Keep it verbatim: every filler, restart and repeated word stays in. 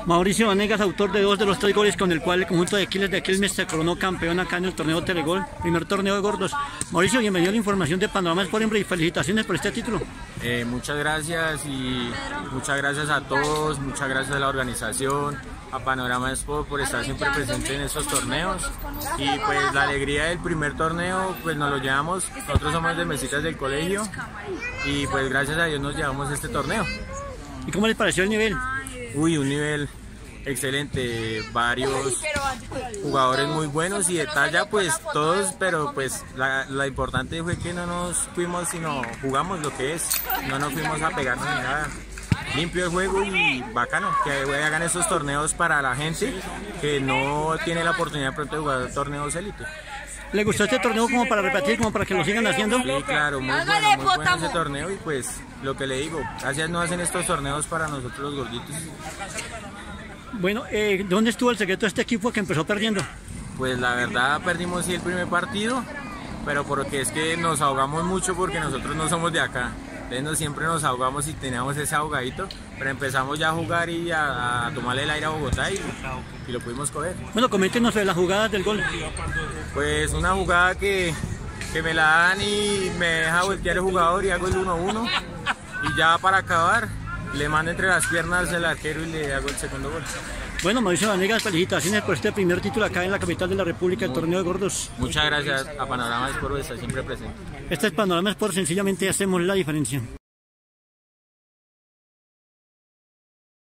Mauricio Vanegas, autor de dos de los tres goles con el cual el conjunto de Aquiles de Quilmes se coronó campeón acá en el torneo Telegol, primer torneo de gordos. Mauricio, bienvenido a la información de Panorama Sport y felicitaciones por este título. Eh, muchas gracias y muchas gracias a todos, muchas gracias a la organización, a Panorama Sport por estar siempre presente en estos torneos. Y pues la alegría del primer torneo pues nos lo llevamos, nosotros somos de Mesitas del colegio y pues gracias a Dios nos llevamos este torneo. ¿Y cómo les pareció el nivel? Uy, un nivel excelente, varios jugadores muy buenos y de talla pues todos, pero pues la, la importante fue que no nos fuimos sino jugamos lo que es, no nos fuimos a pegarnos ni nada. Limpio el juego y bacano, que hagan esos torneos para la gente que no tiene la oportunidad pronto de jugar torneos élite. ¿Le gustó este torneo como para repetir, como para que lo sigan haciendo? Sí, claro, muy bueno, muy bueno ese torneo y pues lo que le digo, gracias no hacen estos torneos para nosotros los gorditos. Bueno, eh, ¿dónde estuvo el secreto de este equipo que empezó perdiendo? Pues la verdad perdimos sí el primer partido, pero porque es que nos ahogamos mucho porque nosotros no somos de acá. Entonces no, siempre nos ahogamos y teníamos ese ahogadito, pero empezamos ya a jugar y a, a tomarle el aire a Bogotá y, y lo pudimos coger. Bueno, coméntenos sobre las jugadas del gol. Pues una jugada que, que me la dan y me deja voltear el jugador y hago el uno uno y ya para acabar le mando entre las piernas el arquero y le hago el segundo gol. Bueno, Mauricio Vanegas, felicitaciones por este primer título acá en la capital de la República, el torneo de gordos. Muchas gracias a Panorama Sport por estar siempre presente. Este es Panorama Sport, sencillamente hacemos la diferencia.